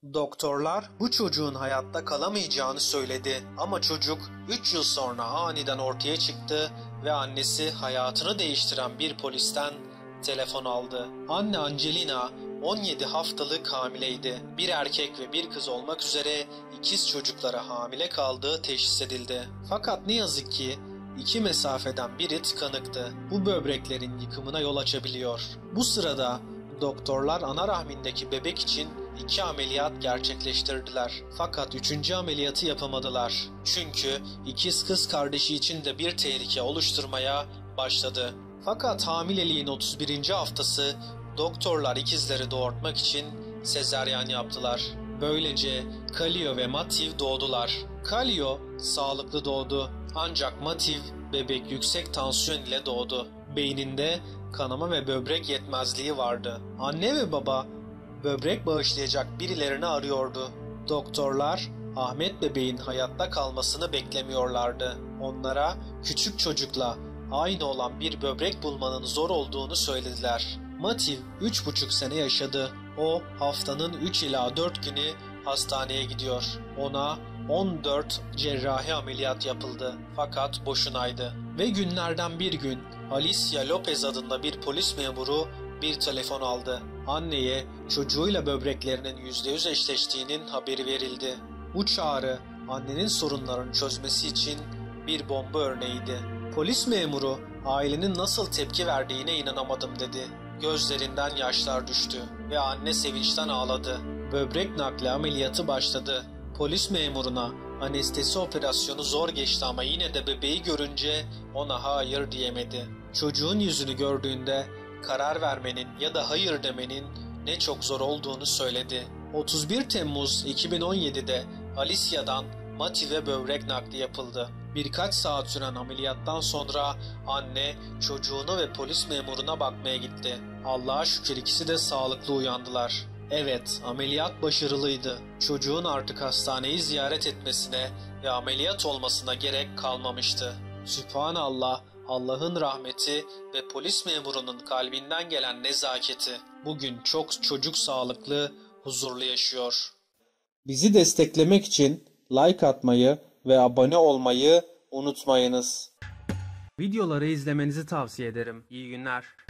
Doktorlar bu çocuğun hayatta kalamayacağını söyledi ama çocuk 3 yıl sonra aniden ortaya çıktı ve annesi hayatını değiştiren bir polisten telefon aldı. Anne Angelina 17 haftalık hamileydi. Bir erkek ve bir kız olmak üzere ikiz çocuklara hamile kaldığı teşhis edildi. Fakat ne yazık ki iki mesafeden biri tıkanıktı. Bu böbreklerin yıkımına yol açabiliyor. Bu sırada doktorlar ana rahmindeki bebek için 2 ameliyat gerçekleştirdiler. Fakat 3. ameliyatı yapamadılar. Çünkü ikiz kız kardeşi için de bir tehlike oluşturmaya başladı. Fakat hamileliğin 31. haftası doktorlar ikizleri doğurtmak için sezaryen yaptılar. Böylece Kallio ve Mativ doğdular. Kallio sağlıklı doğdu. Ancak Mativ bebek yüksek tansiyon ile doğdu. Beyninde kanama ve böbrek yetmezliği vardı. Anne ve baba böbrek bağışlayacak birilerini arıyordu. Doktorlar Ahmet bebeğin hayatta kalmasını beklemiyorlardı. Onlara küçük çocukla aynı olan bir böbrek bulmanın zor olduğunu söylediler. Mativ 3,5 sene yaşadı. O haftanın 3 ila 4 günü hastaneye gidiyor. Ona 14 cerrahi ameliyat yapıldı. Fakat boşunaydı. Ve günlerden bir gün Alicia Lopez adında bir polis memuru bir telefon aldı. Anneye çocuğuyla böbreklerinin %100 eşleştiğinin haberi verildi. Bu çağrı annenin sorunlarını çözmesi için bir bomba örneğiydi. Polis memuru ailenin nasıl tepki verdiğine inanamadım dedi. Gözlerinden yaşlar düştü ve anne sevinçten ağladı. Böbrek nakli ameliyatı başladı. Polis memuruna anestezi operasyonu zor geçti ama yine de bebeği görünce ona hayır diyemedi. Çocuğun yüzünü gördüğünde karar vermenin ya da hayır demenin ne çok zor olduğunu söyledi. 31 Temmuz 2017'de Alicia'dan Mativ'e böbrek nakli yapıldı. Birkaç saat süren ameliyattan sonra anne çocuğuna ve polis memuruna bakmaya gitti. Allah'a şükür ikisi de sağlıklı uyandılar. Evet, ameliyat başarılıydı. Çocuğun artık hastaneyi ziyaret etmesine ve ameliyat olmasına gerek kalmamıştı. Sübhanallah, Allah'ın rahmeti ve polis memurunun kalbinden gelen nezaketi. Bugün çok çocuk sağlıklı, huzurlu yaşıyor. Bizi desteklemek için like atmayı ve abone olmayı unutmayınız. Videoları izlemenizi tavsiye ederim. İyi günler.